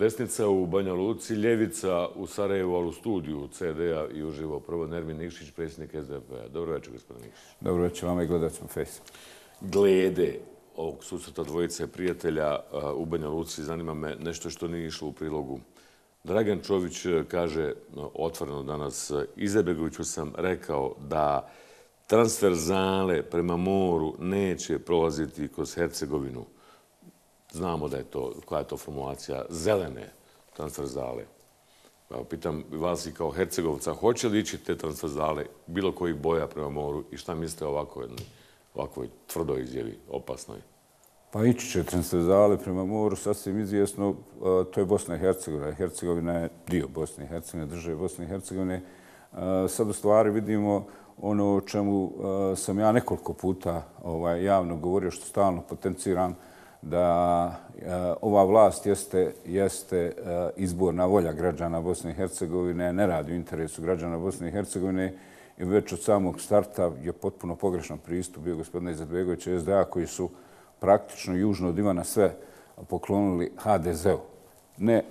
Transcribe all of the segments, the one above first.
Desnica u Banja Luci, ljevica u Sarajevu, ali u studiju CD-a i uživo prvo Nermin Nikšić, predsjednik SDP-a. Dobro večer, gospodin Nikšić. Dobro večer vama i gledacima Face. Glede ovog susreta dvojice prijatelja u Banja Luci zanima me nešto što nije išlo u prilogu. Dragan Čović kaže otvoreno danas, Izetbegoviću sam rekao da transverzale prema moru neće prolaziti kroz Hercegovinu. Znamo da je to, koja je to formulacija, zelene transverzale. Pitam vas i kao Hercegovca, hoće li ići te transverzale bilo kojih boja prema moru i šta mislite o ovakvoj tvrdoj izjavi, opasnoj? Pa ići će transverzale prema moru, sasvim izvjesno, to je Bosna i Hercegovina. Hercegovina je dio Bosne i Hercegovine, države Bosne i Hercegovine. Sad u stvari vidimo ono o čemu sam ja nekoliko puta javno govorio, što stalno potenciram, da ova vlast jeste izborna volja građana Bosne i Hercegovine, ne radi u interesu građana Bosne i Hercegovine i već od samog starta je potpuno pogrešan pristup bio gospodina Izetbegovića i SDA koji su praktično južno od Ivana sve poklonili HDZ-u. Ne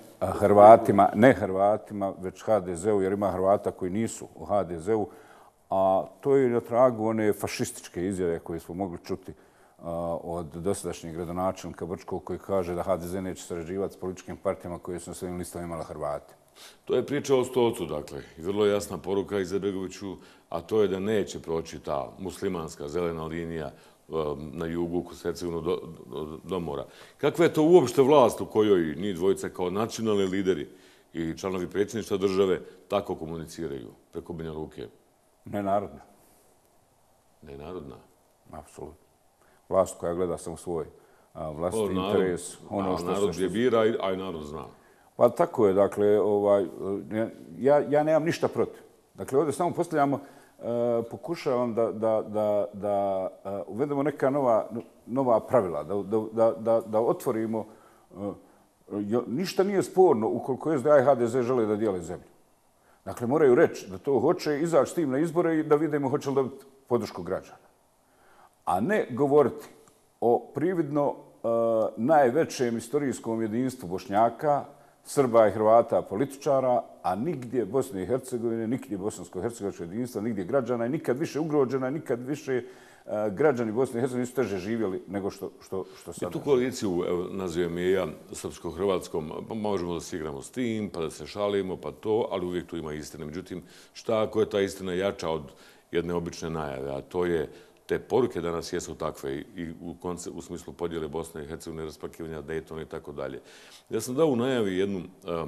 Hrvatima, već HDZ-u, jer ima Hrvata koji nisu u HDZ-u, a to je na tragu one fašističke izjave koje smo mogli čuti od dosadašnjeg gradonačelnika Brčkog koji kaže da HDZ neće sarađivati s političkim partijama koje su na svojim listama imala Hrvati. To je priča o Stolcu, dakle, i vrlo jasna poruka Izetbegoviću, a to je da neće proći ta muslimanska zelena linija na jugu kroz Hercegovinu do mora. Kakva je to uopšte vlast u kojoj ni dvojica kao nacionalni lideri i članovi predsjedništva države tako komuniciraju preko Banja Luke? Nenarodna. Nenarodna? Apsolutno. Vlast koja gleda samo svoj vlastiti interes. Narod je bira, a i narod zna. Pa tako je, dakle, ja nemam ništa protiv. Dakle, ovdje samo pokušavam da uvedemo neka nova pravila, da otvorimo. Ništa nije sporno ukoliko SDA i HDZ žele da dijele zemlju. Dakle, moraju reći da to hoće, izaći s tim na izbore i da vidimo hoće li dobiti podršku građana. A ne govoriti o prividno najvećem istorijskom jedinstvu Bošnjaka, Srba i Hrvata političara, a nigdje Bosne i Hercegovine, nigdje bosansko-hercegovačko jedinstva, nigdje građana i nikad više ugrožena, nikad više građani Bosne i Hercegovine nisu teže živjeli nego što sada. I tu koaliciju, nazivam je ja, srpsko-hrvatskom, možemo da se igramo s tim, pa da se šalimo, pa to, ali uvijek tu ima istine. Međutim, šta ako je ta istina jača od jedne obične najave, a to je te poruke danas jesu takve i u smislu podjele Bosne i Hercegovine, raspakivanja Daytona i tako dalje. Ja sam dao u najavi jednu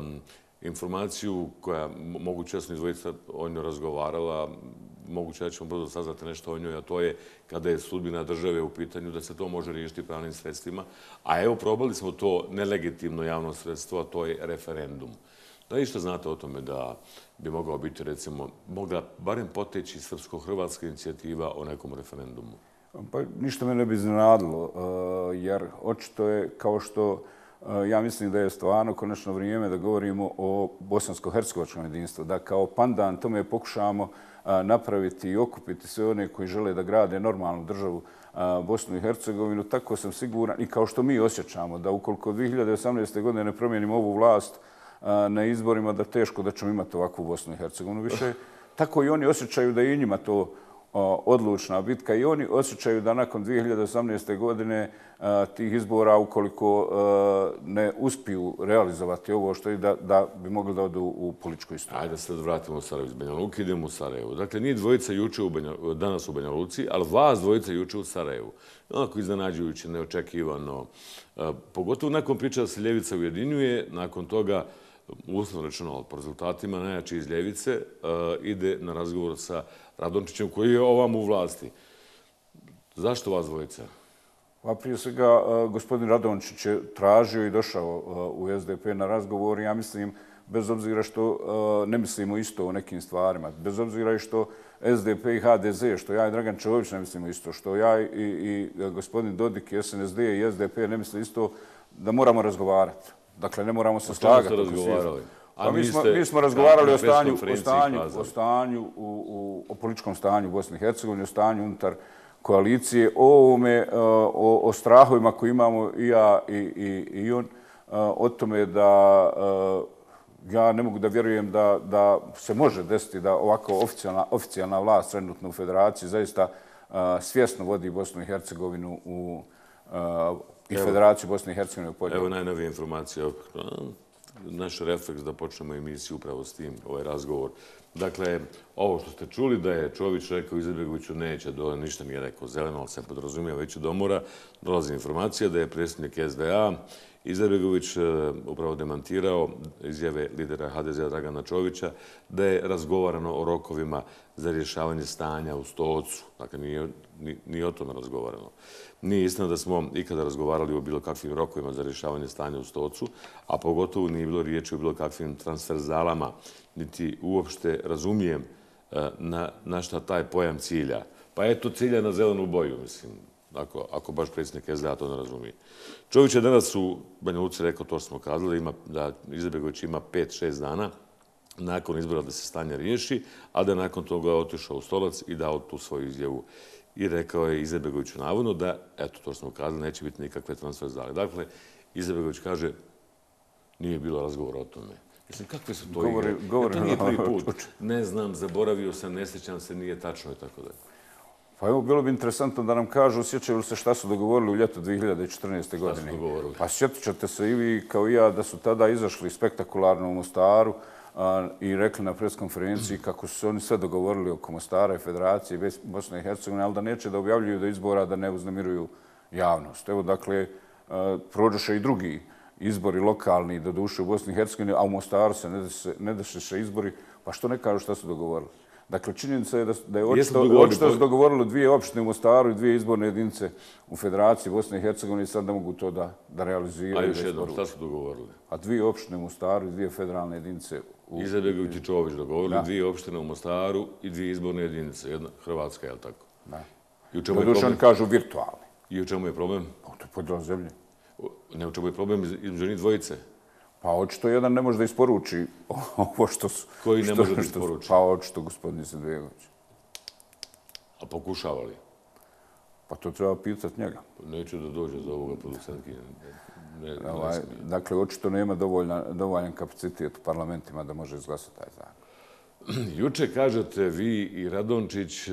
informaciju koja moguće da sam dvojica o njoj razgovarala, moguće da ćemo brzo saznati nešto o njoj, a to je kada je sudbina države u pitanju da se to može riješiti pravnim sredstvima. A evo, probali smo to nelegitimno javno sredstvo, a to je referendum. Da li što znate o tome da bi mogao biti, recimo, mogla barem poteći srpsko-hrvatska inicijativa o nekom referendumu? Pa ništa me ne bi iznenadilo, jer očito je kao što ja mislim da je stvarno konačno vrijeme da govorimo o bosansko-hercegovačkom jedinstvu, da kao pandan tome pokušamo napraviti i okupiti sve one koji žele da grade normalnu državu Bosnu i Hercegovinu. Tako sam siguran i kao što mi osjećamo da ukoliko 2018. godine ne promijenimo ovu vlast na izborima, da teško da ćemo imati ovakvu Bosnu i Hercegovinu više. Tako i oni osjećaju da je i njima to odlučna bitka i oni osjećaju da nakon 2018. godine tih izbora, ukoliko ne uspiju realizovati ovo što je da bi mogli da odu u političku istoriju. Ajde se vratimo u Sarajevo iz Banja Luke, idemo u Sarajevo. Dakle, nije dvojica danas u Banja Luci, ali vas dvojica juče u Sarajevu. Onako iznenađujuće, neočekivano. Pogotovo nakon priče da se ljevica ujedinjuje, nakon toga, uslovno rečeno, po rezultatima, najjači iz ljevice ide na razgovor sa Radončićem koji je ovam u vlasti. Zašto vas dvojica? Pa prije svega, gospodin Radončić je tražio i došao u SDP na razgovor. Ja mislim, bez obzira što ne mislimo isto o nekim stvarima, bez obzira i što SDP i HDZ, što ja i Dragan Čović ne mislimo isto, što ja i gospodin Dodik i SNSD i SDP ne misle isto, da moramo razgovarati. Dakle, ne moramo se slagati. Mi smo razgovarali o političkom stanju u Bosni i Hercegovini, o stanju unutar koalicije, o strahovima koje imamo i ja i on. o tome da ja ne mogu da vjerujem da se može desiti da ovako oficijalna vlast trenutno u federaciji zaista svjesno vodi Bosnu i Hercegovinu i Federaciju Bosne i Hercegovine u podjelu. Evo najnovije informacije. Naš refleks da počnemo emisiju upravo s tim, ovaj razgovor. Dakle, ovo što ste čuli da je Čović rekao Izetbegoviću neće, ništa nije rekao zeleno, ali se podrazumijeva već do mora, dolazi informacija da je predsjednik SDA Izetbegović upravo demantirao izjave lidera HDZ-a Dragana Čovića da je razgovarano o rokovima za rješavanje stanja u Stocu. Dakle, nije o tome razgovarano. Nije istina da smo ikada razgovarali o bilo kakvim rokovima za rješavanje stanja u Stocu, a pogotovo nije bilo riječi o bilo kakvim transverzalama, niti uopšte razumijem na šta taj pojam cilja. Pa eto cilja na zelenu boju, mislim, ako baš predsjednik SDA to ne razumije. Čović je danas u Banja Luci rekao, to što smo kazali, da Izetbegović ima 5-6 dana nakon izbora da se stanje riješi, a da je nakon toga otišao u Stolac i dao tu svoju izjavu. I rekao je Izetbegoviću navodno da, eto, to smo kazali, neće biti nikakve transverzale. Dakle, Izetbegović kaže, nije bilo razgovora o tome. Mislim, kakve su to igre? To nije prvi put. Ne znam, zaboravio sam, ne sjećam se, nije tačno i tako dalje. Pa evo, bilo bi interesantno da nam kažu, sjećaju li se šta su dogovorili u ljetu 2014. godine. Šta su dogovorili? Pa sjetit ćete se i vi kao i ja da su tada izašli spektakularno u Mostaru i rekli na preskonferenciji kako su se oni sve dogovorili oko Mostara i Federacije Bosne i Hercegovine, ali da neće da objavljuju do izbora, da ne uznemiruju javnost. Evo, dakle, prođeše i drugi izbori lokalni, doduše u Bosni i Hercegovini, a u Mostaru se ne deše izbori, pa što ne kažu šta su dogovorili. Dakle, činjenica je da je očito su dogovorili 2 opštine u Mostaru i 2 izborne jedinice u Federaciji Bosne i Hercegovine i sad ne mogu to da realiziraju. A još jednom, šta su dogovorili? A 2 opštine u Mostaru i 2 federalne jedinice. Izetbegović i Čović dogovorili 2 opštine u Mostaru i 2 izborne jedinice. Jedna Hrvatska, je li tako? Da. I u čemu je problem? Oni kažu virtualni. I u čemu je problem? To je podjela zemlje. Ne, u čemu je problem između njih dvojice? Pa očito jedan ne može da isporuči ovo što su... Koji ne može da isporuči? Pa očito gospodin Izetbegović. A pokušava li? Pa to treba pitati njega. Neću da dođe za ovoga producentkinja. Dakle, očito nema dovoljan kapacitet u parlamentima da može izglasati taj zakon. Juče kažete vi i Radončić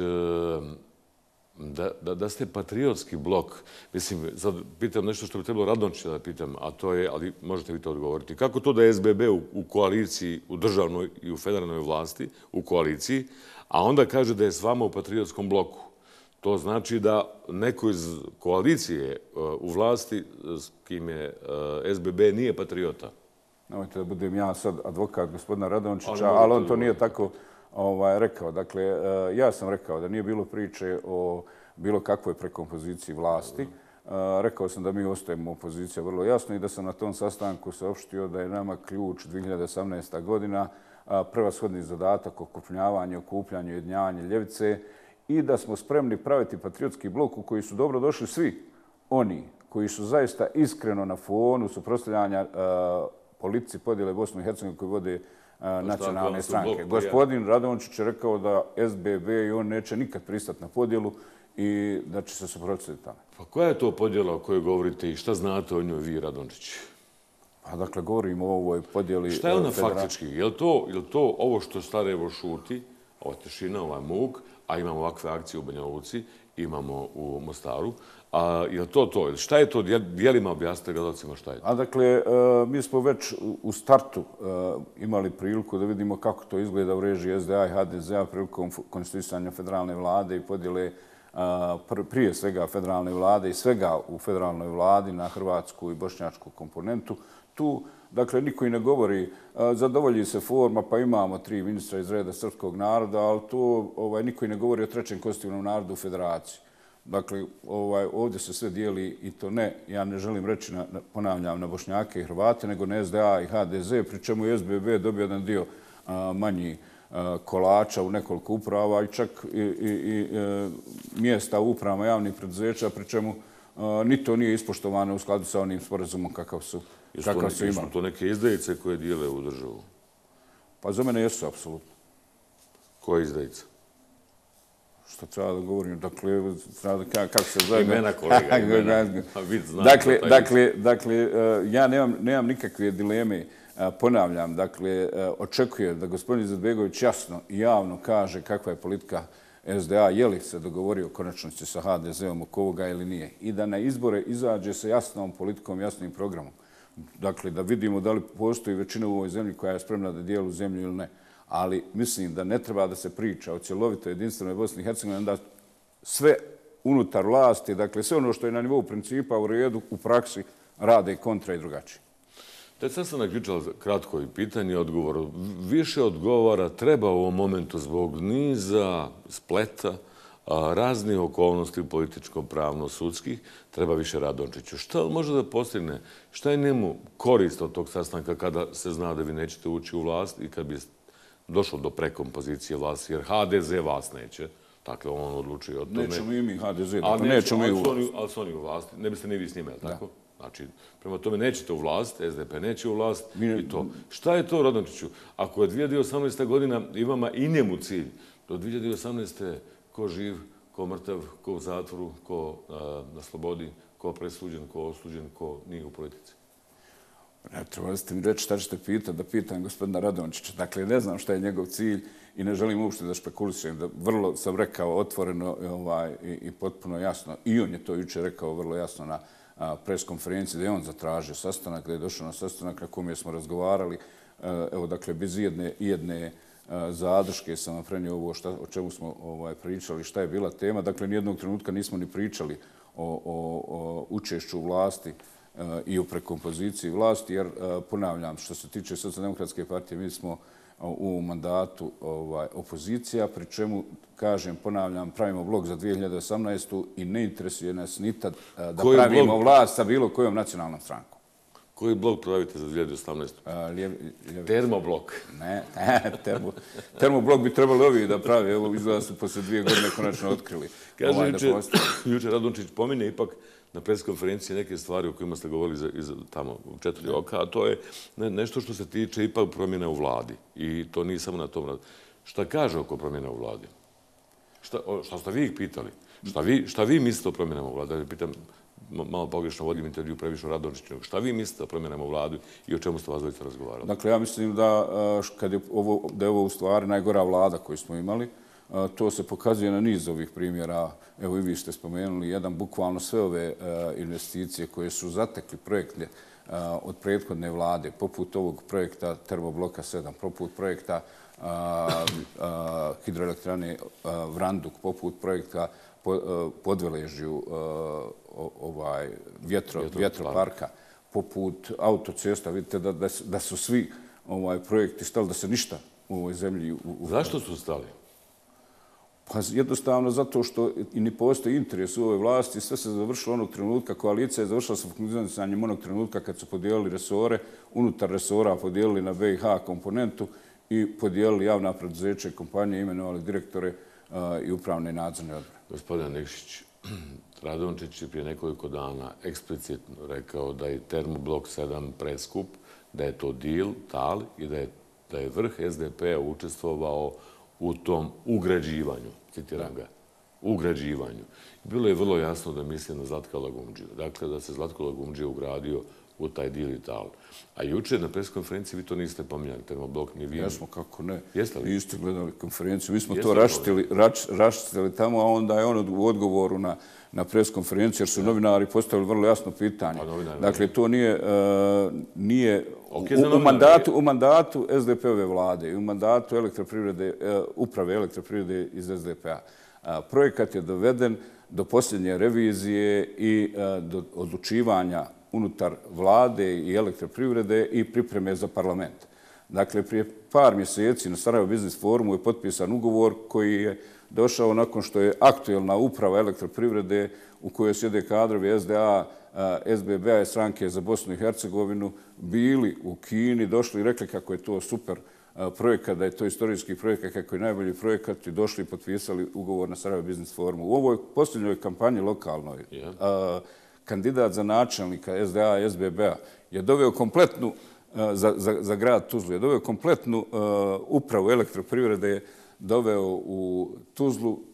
da ste patriotski blok. Mislim, sad pitam nešto što bi trebalo Radončića da pitam, a to je, ali možete vi to odgovoriti. Kako to da je SBB u koaliciji, u državnoj i u federalnoj vlasti, u koaliciji, a onda kaže da je s vama u patriotskom bloku? To znači da neko iz koalicije u vlasti s kim je SBB nije patriota. Nemojte da budem ja sad advokat gospodina Radončića, ali on to nije tako rekao. Dakle, ja sam rekao da nije bilo priče o bilo kakvoj prekompoziciji vlasti. Rekao sam da mi ostajemo opozicija vrlo jasno i da sam na tom sastanku saopštio da je nama ključ 2018. godina prevashodni zadatak okrupnjavanje, okupljanje, ujedinjavanje ljevice i da smo spremni praviti patriotski blok u koji su dobro došli svi oni koji su zaista iskreno na fonu suprotstavljanja politici podjele Bosne i Hercegovine koji vode nacionalne stranke. Gospodin Radončić je rekao da SBB i on neće nikad pristati na podjelu i da će se suprotstaviti tamo. Pa koja je to podjela o kojoj govorite i šta znate o njoj vi, Radončić? Pa dakle, govorimo o ovoj podjeli... Šta je ona faktički? Je li to ovo što Sarajevo šuti, ova tišina, ovaj muk, a imamo ovakve akcije u Banja Luci, imamo u Mostaru, a je li to? Šta je to? Dijelima objasnite gledalcima šta je to? A dakle, mi smo već u startu imali priliku da vidimo kako to izgleda u režiji SDA i HDZ-a prilikom konstituisanja federalne vlade i podjele prije svega federalne vlade i svega u federalnoj vladi na hrvatsku i bošnjačku komponentu. Tu, dakle, niko i ne govori, zadovolji se forma, pa imamo 3 ministra iz reda srpskog naroda, ali tu niko i ne govori o trećem konstitutivnom narodu u federaciji. Dakle, ovdje se sve dijeli i to ne, ja ne želim reći, ponavljam, na Bošnjake i Hrvate, nego na SDA i HDZ, pri čemu je SBB dobio jedan dio manji kolača u nekoliko uprava i čak i mjesta u upravama javnih preduzeća, pri čemu ni to nije ispoštovano u skladu sa onim sporazumom kakav su imali. Jesu to neke izdajice koje dijele u državu? Pa za mene jesu, apsolutno. Koje izdajice? Što treba da govorim? Dakle, kako se zove? Imena kolega, imena. Dakle, ja nemam nikakve dileme. Ponavljam, dakle, očekujem da gospodin Izetbegović jasno i javno kaže kakva je politika SDA, je li se dogovorio konačnosti sa HDZ-om oko ovoga ili nije. I da na izbore izađe sa jasnom politikom, jasnim programom. Dakle, da vidimo da li postoji većina u ovoj zemlji koja je spremna da dijeli zemlju ili ne. Ali mislim da ne treba da se priča o cjelovitoj jedinstvenoj Bosni i Hercegovini, da sve unutar vlasti, dakle sve ono što je na nivou principa u redu, u praksi rade kontra i drugačije. Taj sastanak jučer, kratko i pitanje i odgovor. Više odgovora treba u ovom momentu zbog niza spleta, raznih okolnosti političko-pravno-sudskih, treba više Radončiću. Šta može da postigne? Šta je njemu korist od tog sastanka kada se zna da vi nećete ući u vlast i kad bi došlo do prekompozicije vlasti, jer HDZ vas neće. Dakle, on odlučuje o tome. Nećemo i mi HDZ, dakle, nećemo i u vlast. Ali su oni u vlasti. Ne biste ni vi s njima, je li tako? Znači, prema tome nećete u vlast, SDP neće u vlast i to. Šta je to, Radončiću? Ako je 2018. godina i vama i njemu cilj, do 2018. ko živ, ko mrtav, ko u zatvoru, ko na slobodi, ko presuđen, ko osuđen, ko nije u politici. Ne treba ste mi reći šta ćete pitati, da pitam gospodina Radončića. Dakle, ne znam šta je njegov cilj i ne želim uopšte da špekulišem. Vrlo sam rekao otvoreno i potpuno jasno. I on je to jučer rekao vrlo jasno na pres konferenciji, da je on zatražio sastanak, da je došao na sastanak na kome smo razgovarali. Evo, dakle, bez jedne zadrške sam vam prenio ovo o čemu smo pričali, šta je bila tema. Dakle, nijednog trenutka nismo ni pričali o učešću u vlasti i o prekompoziciji vlasti, jer, ponavljam, što se tiče Socijaldemokratske partije, mi smo u mandatu opozicija, pri čemu, kažem, ponavljam, pravimo blok za 2018. i ne interesuje nas nikad da pravimo vlast sa bilo kojom nacionalnom strankom. Koji blok pravite za 2018? Termoblok. Ne, termoblok bi trebali ovi da prave. Evo, izgleda su posle 2 godine konačno otkrili. Kaže, jučer Radončić pominje ipak na preskonferenciji neke stvari o kojima ste govorili tamo u 4 oka, a to je nešto što se tiče ipak promjena u vladi. I to nije samo na tom radu. Šta kaže oko promjena u vladi? Šta ste vi ih pitali? Šta vi mislite o promjenama u vladi? Da pitam, malo pogrešno vodim intervju previše o Radončiću. Šta vi mislite o promjenama u vladi i o čemu ste vas dvojica razgovarali? Dakle, ja mislim da je ovo u stvari najgora vlada koju smo imali. To se pokazuje na niz ovih primjera. Evo i vi ste spomenuli jedan, bukvalno sve ove investicije koje su zatekli projekte od prethodne vlade, poput ovog projekta Termobloka 7, poput projekta hidroelektrane Vranduk, poput projekta Podveležju vjetroparka, poput autocesta. Vidite da su svi projekti stali, da se ništa u ovoj zemlji... Zašto su stali? Pa jednostavno zato što i ne postoji interes u ovoj vlasti. Sve se završilo onog trenutka, koalicija je završila sa funkcionisanjem onog trenutka kad su podijelili resore, unutar resora podijelili na BiH komponentu i podijelili javna preduzeća i kompanije, imenovali direktore i upravne i nadzorne odbore. Gospodin Nikšić, Radončić je prije nekoliko dana eksplicitno rekao da je Termoblok 7 preskup, da je to deal, tal, i da je vrh SDP-a učestvovao u tom ugrađivanju, citiram ga, ugrađivanju. Bilo je vrlo jasno da misli na Zlatka Lagumdžiju. Dakle, da se Zlatko Lagumdžija ugradio u taj deal i tal. A jučer na preskonferenciji vi to niste pominjali, Termoblok, ni vi. Jesmo, kako ne. Jeste li? Niste gledali konferenciju. Mi smo to raščistili tamo, a onda je on u odgovoru na preskonferenciji, jer su novinari postavili vrlo jasno pitanje. Dakle, to nije u mandatu SDP-ove vlade i u mandatu uprave elektroprivrede iz SDP-a. Projekat je doveden do posljednje revizije i do odlučivanja unutar vlade i elektroprivrede i pripreme za parlament. Dakle, prije par mjeseci na Sarajevo Biznis forumu je potpisan ugovor koji je došao nakon što je aktuelna uprava elektroprivrede u kojoj sjede kadrovi SDA, SBB-a i stranke za Bosnu i Hercegovinu bili u Kini, došli i rekli kako je to super projekat, da je to istorijski projekat, kako je najbolji projekat i došli i potpisali ugovor na Sarajevo Biznis forumu. U ovoj posljednjoj kampanji lokalnoj kandidat za načelnika SDA i SBB-a je doveo kompletnu, za grad Tuzlu, je doveo kompletnu upravu elektroprivrede, doveo u Tuzlu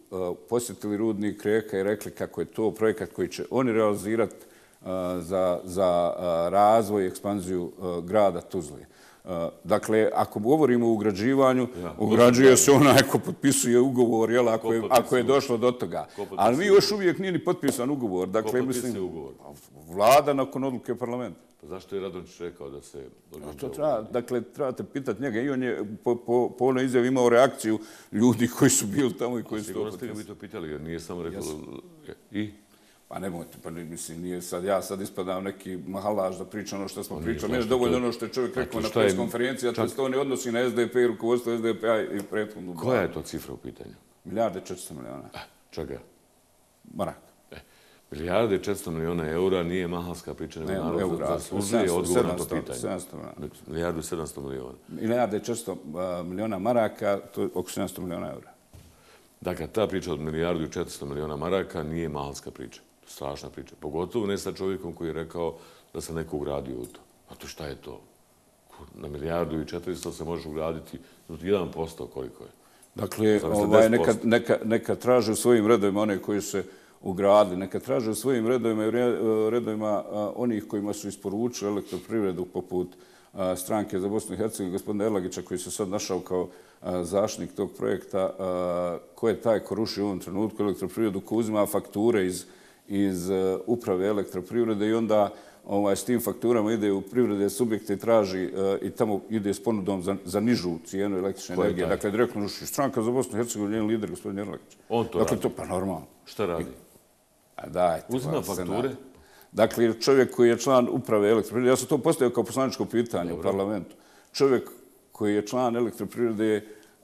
posjetili rudnik Rijeka i rekli kako je to projekat koji će oni realizirati za razvoj i ekspanziju grada Tuzle. Dakle, ako govorimo o ugrađivanju, ugrađuje se onaj ko potpisuje ugovor, jel, ako je došlo do toga. Ali mi još uvijek nije ni potpisan ugovor. Dakle, mislim, ugovor? Vlada nakon odluke parlamenta. Pa zašto je Radončić rekao da se To treba, dakle, trebate pitati njega. I on je po onoj izjavi imao reakciju ljudi koji su bili tamo i koji su to potpisali. Sigurno ste ga vi to pitali, jer nije samo rekao... I? Pa nemojte, pa mislim, nije sad, ja sad ispadam neki mahalaž da pričam ono što smo pričali. Mene je dovoljno ono što je čovjek rekao na pres konferenciji, a to ne odnosi na SDP i rukovodstvo SDP-a i prethodnu. Koja je to cifra u pitanju? Milijarde 400 miliona. Čega? Maraka. Milijarde 400 miliona eura nije mahalska priča, nego narod zaslužuje odgovor na to pitanje. 700 miliona. Milijardu 700 miliona. Milijarde 400 miliona maraka, to je oko 700 miliona eura. Dakle, ta priča od milijardu i 400 miliona maraka nije mahalska priča. Strašna priča. Pogotovo ne sa čovjekom koji je rekao da se neko ugradio u to. A to šta je to? Na milijardu i 400 se može ugraditi 1% koliko je. Dakle, neka traže u svojim redovima one koji se ugradili, neka traže u svojim redovima i redovima onih kojima su isporučili elektroprivredu poput stranke za Bosnu i Hercegovinu, gospodina Erlagića koji se sad našao kao zaštitnik tog projekta, ko je taj ko ruši u ovom trenutku elektroprivredu, ko uzima fakture iz uprave elektroprivrede i onda s tim fakturama ide u privredne subjekte i traži i tamo ide s ponudom za nižu cijenu električne energije. Dakle, direktno ruši stranka za Bosnu i Hercegovinu, njen lider, gospodin Erlagić. On to radi? Dakle, to pa normalno. Šta radi? Uzima fakture? Dakle, čovjek koji je član uprave elektroprivrede, ja sam to postavio kao poslaničko pitanje u parlamentu. Čovjek koji je član elektroprivrede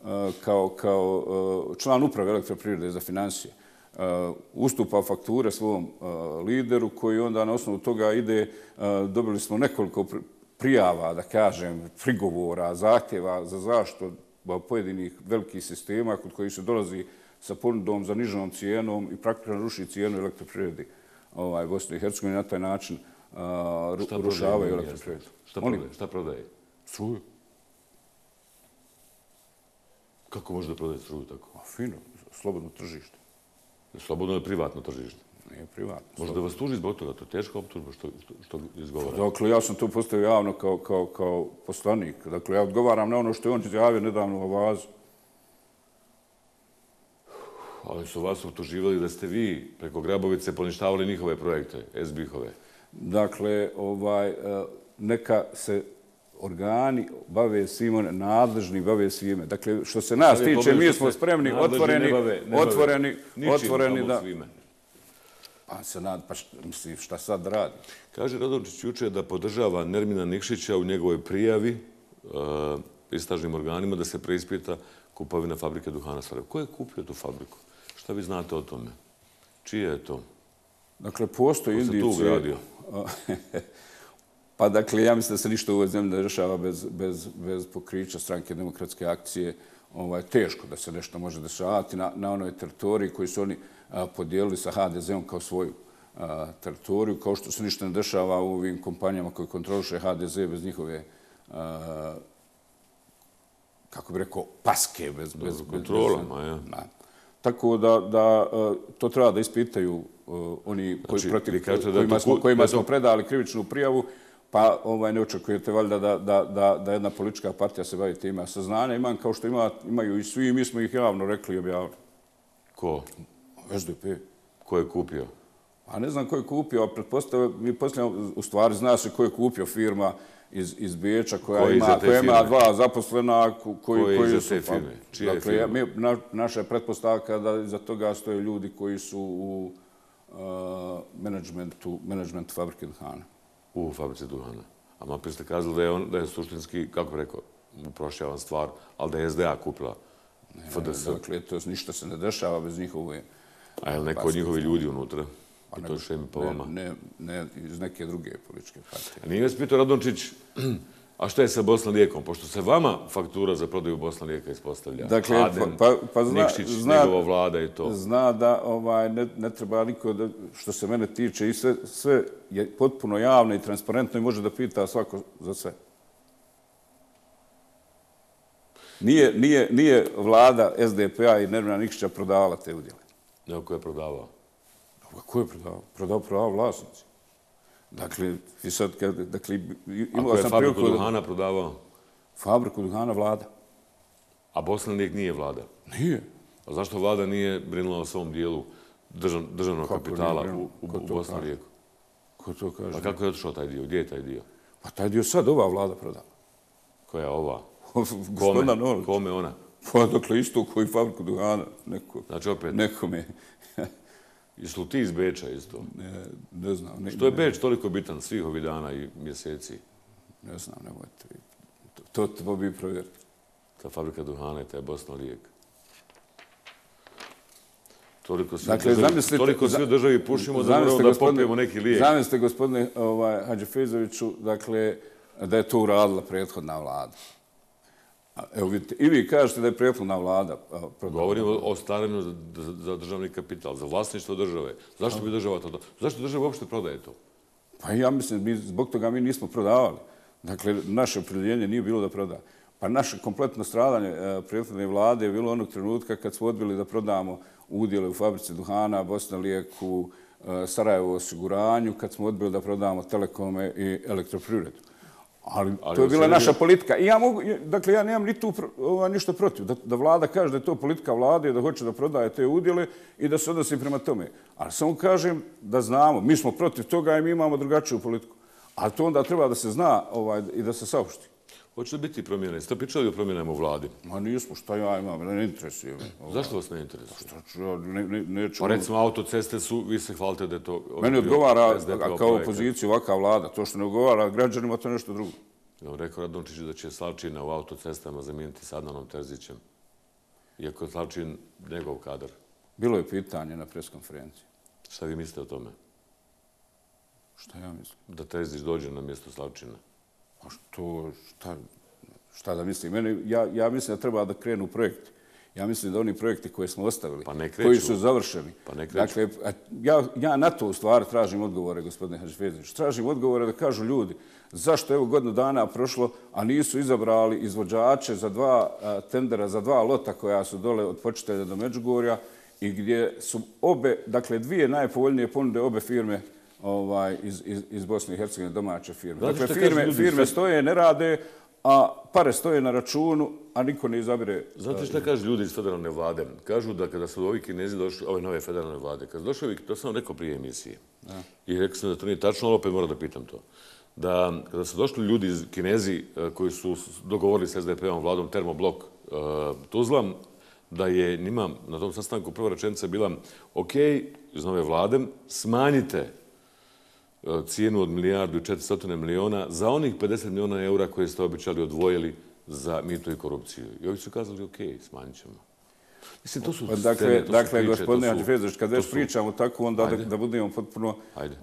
kao član uprave elektroprivrede za financije, ustupa fakture svom lideru koji onda na osnovu toga ide, dobili smo nekoliko prijava, da kažem, prigovora, zahtjeva za zaštitu pojedinih velikih sistema kod kojih se dolazi sa ponudom za nižom cijenom i praktično ruši cijenu elektroprivredi Bosne i Hercegovine na taj način rušavaju elektroprivredu. Šta prodaje? Struju. Kako može da prodaje struju tako? Fino, slobodno tržište. Slobodno je privatno tržište. Nije privatno. Može da vas tuži zbog toga, to je teška optužba što izgovara. Dakle, ja sam to postavio javno kao poslanik. Dakle, ja odgovaram na ono što je on izjavio nedavno u Avazu. Ali su vas optuživali da ste vi preko Grabovice poništavali njihove projekte, SBIH-ove. Dakle, neka se organi bave svime, nadležni bave svime. Dakle, što se nas tiče, mi smo spremni, otvoreni da... Pa se nad, pa misli, šta sad radi? Kaže Radončić juče da podržava Nermina Nikšića u njegovoj prijavi istražnim organima da se preispita kupovina fabrike duhana Sarajevo. Ko je kupio tu fabriku? Šta vi znate o tome? Čije je to? Dakle, postoji indicije... Ko se tu ugradio? Pa dakle, ja mislim da se ništa u ovoj zemlji ne rešava bez pokrića stranke demokratske akcije. Teško da se nešto može dešavati na onoj teritoriji koju su oni podijelili sa HDZ-om kao svoju teritoriju, kao što se ništa ne dešava u ovim kompanijama koje kontroliše HDZ bez njihove, kako bi rekao, paske, bez kontrolama, ja. Tako da to treba da ispitaju oni kojima smo predali krivičnu prijavu, pa ne očekujete valjda da jedna politička partija se bavi time. Saznanja imam kao što imaju i svi, mi smo ih javno rekli i objavili. Ko? SDP. Ko je kupio? A ne znam ko je kupio, a pretpostavljam, u stvari zna se ko je kupio firma iz Beča koja ima 2 zaposlena koji su... te firme? Čija je firma? Dakle, naša je pretpostavka da iza toga stoje ljudi koji su u menadžmentu fabrike duhana. U fabrici duhana. A malo ste kazali da je suštinski, kako bi rekao, uprošćavan stvar, ali da je SDA kupila FDS. Dakle, to ništa se ne dešava bez njihove... A je li neko od njihovi ljudi unutra? I to šemi po vama? Ne, iz neke druge političke partije. Nije vas pitao Radončić, a šta je sa Bosna Lijekom? Pošto se vama faktura za prodaju Bosna Lijeka ispostavlja. Dakle, Nikšić, njegova vlada i to. Zna da ne treba niko, što se mene tiče, i sve je potpuno javno i transparentno i može da pita svako za sve. Nije vlada SDP-a i Nermina Nikšića prodavala te udjele. Nego ko je prodavao? Ko je prodavao? Prodavao vlasnici. Dakle, i sad, dakle, imao sam fabriku duhana prodavao? Fabriku duhana vlada. A Bosna Lijek nije vlada? Nije. A zašto vlada nije brinula o svom dijelu državnog kapitala u Bosni Lijeku? Ko to kaže? A kako je otišao taj dio? Gdje je taj dio? Pa taj dio sad ova vlada prodala. Koja je ova? Gospodina Nolić. Kome ona? Pa dakle isto koji fabriku duhana. Znači opet? Nekome. Jesu li ti iz Beča isto? Ne znam. Što je Beč toliko bitan svih ovih dana i mjeseci? Ne znam, nemojte. To bi provjeriti. Ta fabrika duhana i taj Bosna Lijek. Toliko svi u državi pušimo da moramo da popijemo neki lijek. Zamislite, gospodine Hadžifezoviću, dakle, da je to uradila prethodna vlada. Evo vidite, i vi kažete da je prethodna vlada prodala. Govorimo o staranju za državni kapital, za vlasništvo države. Zašto bi država to... Zašto država uopšte prodaje to? Pa ja mislim, zbog toga mi nismo prodavali. Dakle, naše opredjeljenje nije bilo da proda. Pa naše kompletno stradanje prethodne vlade je bilo onog trenutka kad smo odbili da prodamo udjele u fabrici duhana, Bosna Lijeku, Sarajevo osiguranju, kad smo odbili da prodamo Telekome i Elektroprivredu. Ali to je bila naša politika. I ja nemam ni tu ništa protiv. Da vlada kaže da je to politika vlade, da hoće da prodaje te udjele i da se odnosi prema tome. Ali samo kažem da znamo, mi smo protiv toga i mi imamo drugačiju politiku. Ali to onda treba da se zna i da se saopšti. Hoće li biti promjene? Ste pričali o promjenama u vladi? Ma nismo, šta ja imam, ne interesuje me. Zašto vas ne interesuje? Šta ću ja, neću... Pa recimo autoceste su, vi se hvalite da je to... Meni odgovara kao opoziciju ovaka vlada. To što ne odgovara građanima, to je nešto drugo. Rekao Radončić da će Slavčina u autocestama zamijeniti s Adnanom Terzićem. Iako je Slavčin njegov kadar. Bilo je pitanje na preskonferenciji. Šta vi mislite o tome? Šta ja mislim? Da Terzić dođe na mjesto Slavčina. A šta da mislim? Ja mislim da treba da krenu projekti. Ja mislim da oni projekti koje smo ostavili, koji su završeni. Dakle, ja na to u stvari tražim odgovore, gospodine Hadžifezović. Tražim odgovore da kažu ljudi zašto je evo godinu dana prošlo, a nisu izabrali izvođače za tendera za 2 lota koja su dole od Počitelja do Međugorja i gdje su dakle, 2 najpovoljnije ponude obe firme iz Bosne i Hercegovine, domaće firme. Dakle, firme stoje, ne rade, a pare stoje na računu, a niko ne izabire... Znate šta kažu ljudi iz federalne vlade? Kažu da kada su ovi Kinezi došli, ove nove federalne vlade, kada su došli ovi, to sam vam rekao prije emisije, i rekao sam da to nije tačno, ali opet moram da pitam to, da kada su došli ljudi iz Kinezi koji su dogovorili s SDP-om vladom Termoblok Tuzla, da je njima na tom sastanku prva rečenica bila ok, iz nove vlade, smanjite cijenu od 1,4 milijarde za onih 50 milijuna eura koje ste običali odvojili za mito i korupciju. I ovi su kazali, ok, smanjit ćemo. Mislim, to su scene, dakle, gospodine Hadžifezović, kad već pričamo tako, onda da budemo potpuno...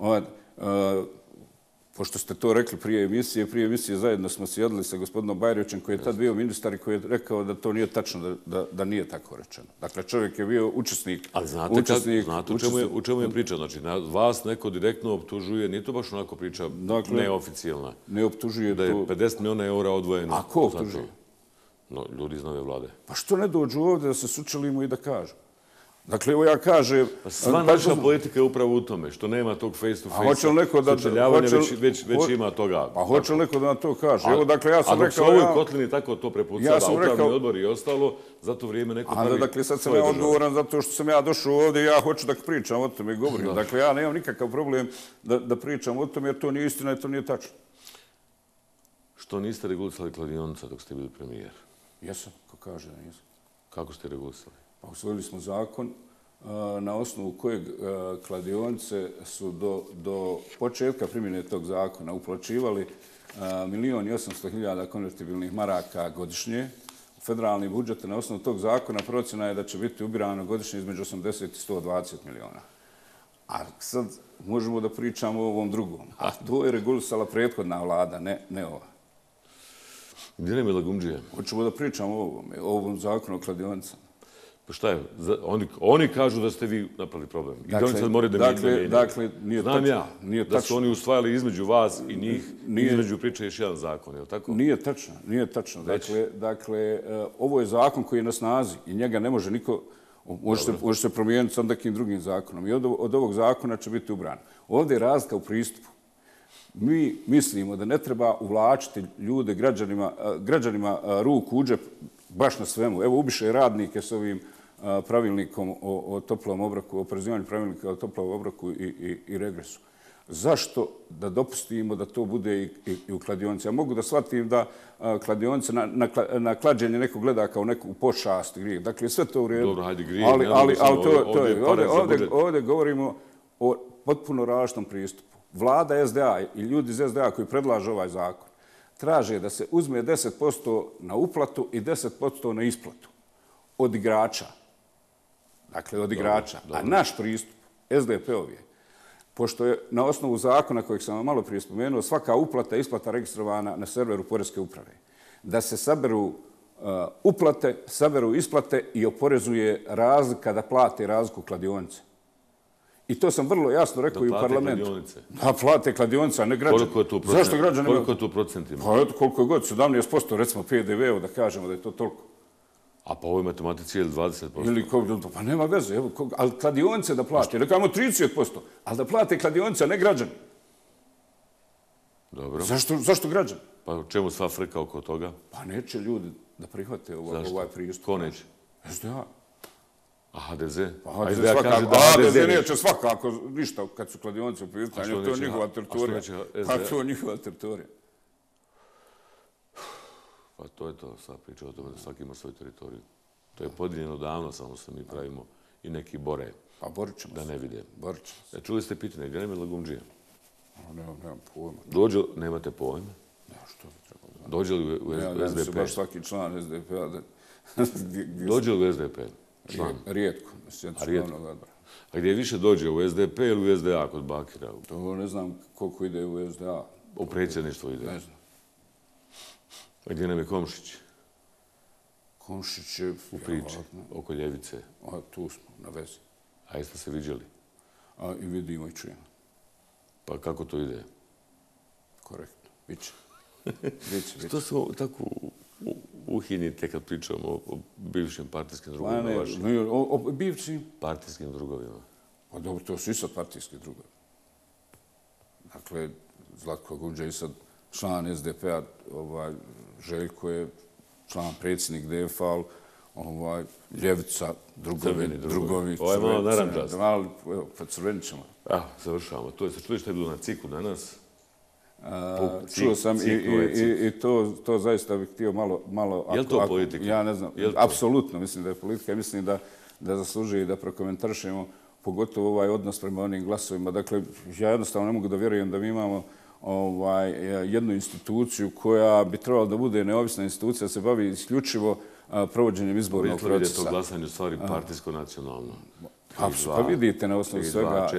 Pošto ste to rekli prije emisije zajedno smo sjedili sa gospodinom Bajrovićem koji je tad bio ministar i koji je rekao da to nije tačno, da nije tako rečeno. Dakle, čovjek je bio učesnik. Ali znate u čemu je priča? Znači, vas neko direktno optužuje, nije to baš onako priča neoficijalna. Ne optužuje to... Da je 50 milijuna eura odvojeno. A ko optužuje? Ljudi iz nove vlade. Pa što ne dođu ovdje da se sučelimo i da kažu? Dakle, evo ja kažem... Sva naša politika je upravo u tome, što nema tog face-to-face sučeljavanja, već ima toga. Pa hoće li neko da nam to kaže? Evo, dakle, ja sam rekao... A dok su ovoj kotlini tako to prepucava, upravni odbor i ostalo, za to vrijeme neko pravi svoje države. Dakle, sad sam ja odgovoran zato što sam ja došao ovdje i ja hoću da pričam o tome i govorim. Dakle, ja nemam nikakav problem da pričam o tome jer to nije istina i to nije tačno. Što niste regulisali kladionica dok ste bili premijer? Jesam, ko kaže da nisam. Kako ste regulisali? Pa usvojili smo zakon na osnovu kojeg kladionice su do početka primjene tog zakona uplaćivali 1.800.000 konvertibilnih maraka godišnje. Federalni budžet na osnovu tog zakona procjena je da će biti ubirano godišnje između 80 i 120 miliona. A sad možemo da pričamo o ovom drugom. A to je regulisala prethodna vlada, ne ova. Gdje nam je Lagumdžija? Hoćemo da pričamo o ovom zakonu o kladionicama. Šta je? Oni kažu da ste vi napravili problem. I da oni sad moraju da mijenjaju. Dakle, nije tačno. Znam ja da su oni usvajali između vas i njih, između priče još jedan zakon, je li tako? Nije tačno. Dakle, ovo je zakon koji je na snazi i njega ne može niko, može se promijeniti sa nekim drugim zakonom. I od ovog zakona će biti ubran. Ovdje je razlika u pristupu. Mi mislimo da ne treba uvlačiti ljude, građanima ruku u džep baš na svemu. Evo, ubiše radnike s ovim pravilnikom o toplom obroku, o oporezivanju pravilnika o toplom obroku i regresu. Zašto da dopustimo da to bude i u kladionici? Ja mogu da shvatim da kladionica na klađenje neko gleda kao neku pošast i grijeh. Dakle, sve to u redu. Dobro, hajde grijeh. Ali ovdje govorimo o potpuno različitom pristupu. Vlada SDA i ljudi iz SDA koji predlažu ovaj zakon traže da se uzme 10% na uplatu i 10% na isplatu od igrača. Dakle, od igrača. A naš pristup, SDP-ov je, pošto je na osnovu zakona kojeg sam vam malo prije spomenuo, svaka uplata i isplata registrovana na serveru Poreske uprave, da se saberu uplate, saberu isplate i oporezuje razlika da plate razliku kladionice. I to sam vrlo jasno rekao i u parlamentu. Da plate kladionice, a ne građani. Zašto građani? Koliko je to procentima? Pa eto, koliko je god, 17%, recimo PDV-u, da kažemo da je to toliko. A po ovoj matematici je li 20%? Ili pa nema veze, evo, ali kladionice da plate, rekamo 30%, ali da plate kladionice, a ne građani. Dobro. Zašto građani? Pa čemu sva frka oko toga? Pa neće ljudi da prihvate ovaj pristup. Ko neće? SDA. A HDZ? HDZ neće svakako ništa kad su kladionice u pitanju, to je njihova teritorija. Pa to je njihova teritorija. Pa to je to, sva priča o tome da svaki ima svoju teritoriju. To je podijeljeno davno, samo se mi pravimo i neki bore. Pa borit ćemo se. Da ne vide. Borit ćemo se. Čuli ste pitanje, gdje nema Lagumdžija? Nemam pojma. Nemate pojma? Ne, što bi trebalo. Dođe li u SDP? Ja se baš svaki član SDP-a. Dođe li u SDP? Rijetko. A gdje više dođe, u SDP ili u SDA kod Bakira? To ne znam koliko ide u SDA. U predsjedništvo ide? Ne znam. A gdje nam je Komšić? Komšić je... U priči, oko Ljevice. Tu smo, na vezi. A jeste se viđali? I vidimo i čujemo. Pa kako to ide? Korektno. Biće. Što se tako uhinite kad pričamo o bivšim partijskim drugovima vašim? O bivšim? Partijskim drugovima. Pa dobro, to su i sad partijski drugovi. Dakle, Zlatko Lagumdžija je sad član SDP-a, Željko je član predsjednik DFA, Ljevica, drugovi. Ovo je malo naranđast. Pa crvenit ćemo. Završavamo. To je se čuli što je bilo na Ciku danas? Čuo sam i to zaista bih htio malo... Je li to politika? Ja ne znam. Apsolutno mislim da je politika. Mislim da zaslužuje da prokomentarišemo pogotovo ovaj odnos prema onim glasovima. Dakle, ja jednostavno ne mogu da vjerujem da mi imamo jednu instituciju koja bi trebala da bude neovisna institucija, da se bavi isključivo provođenjem izbornog procesa. Vidite to glasanje u stvari partijsko-nacionalno. Pa vidite na osnovu svega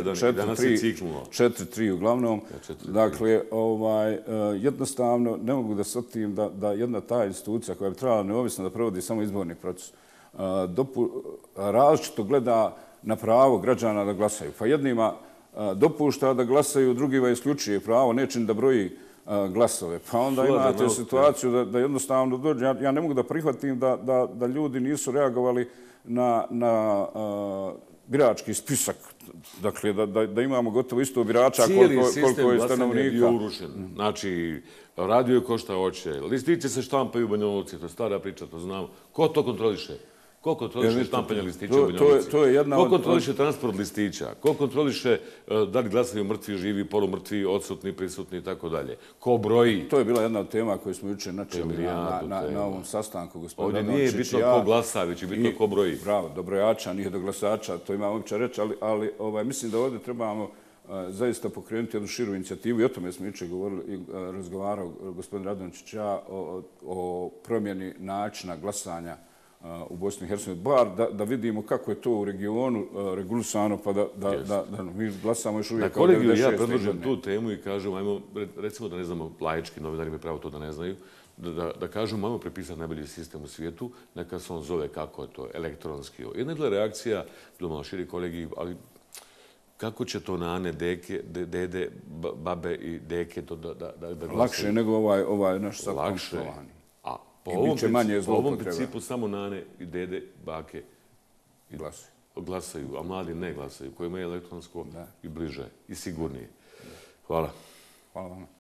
4-3 uglavnom. Dakle, jednostavno ne mogu da shvatim da jedna ta institucija koja bi trebala neovisno da provodi samo izborni proces različito gleda na pravo građana da glasaju. Pa jednima dopušta da glasaju, drugima isključuje pravo, nečim da broji glasove. Pa onda imate situaciju da jednostavno dođe. Ja ne mogu da prihvatim da ljudi nisu reagovali na birački spisak. Dakle, da imamo gotovo isto birača koliko je stanovnika. Cijeli sistem glasanja je bio urušen. Znači, radio je ko šta hoće. Listiće se štampaju u Banja Luci, to je stara priča, to znamo. Ko to kontroliše? Ko kontroliše štampanje listića u Banja Luci? Ko kontroliše transport listića? Ko kontroliše da li glasaju mrtvi, živi, polumrtvi, odsutni, prisutni i tako dalje? Ko broji? To je bila jedna od tema koju smo jučer načeli na ovom sastanku. Ovdje nije bitno ko glasa, već je bitno ko broji. Bravo, do brojača, nije do glasača, to imam uopće reći, ali mislim da ovdje trebamo zaista pokrenuti jednu širu inicijativu i o tome smo jučer razgovarao gospodin Radončić i ja o promjeni načina glasanja u Bosni i Hercegovini, bar da vidimo kako je to u regionu regulisano, pa da mi glasamo još uvijek. Na kolegiju ja predložim tu temu i kažem, ajmo, recimo da ne znamo, laički novinari imaju pravo to da ne znaju, da kažemo, ajmo prepisati najbolji sistem u svijetu, neka se on zove kako je to, elektronski. Jedna je bila reakcija, bilo malo širi kolegi, ali kako će to nane, deke, dede, babe i deke da glasaju? Lakše nego ovaj naš sad konštovani. A po ovom principu samo nane i dede, bake glasaju, a mladi ne glasaju, koji imaju elektronsko i bliže i sigurnije. Hvala. Hvala vam.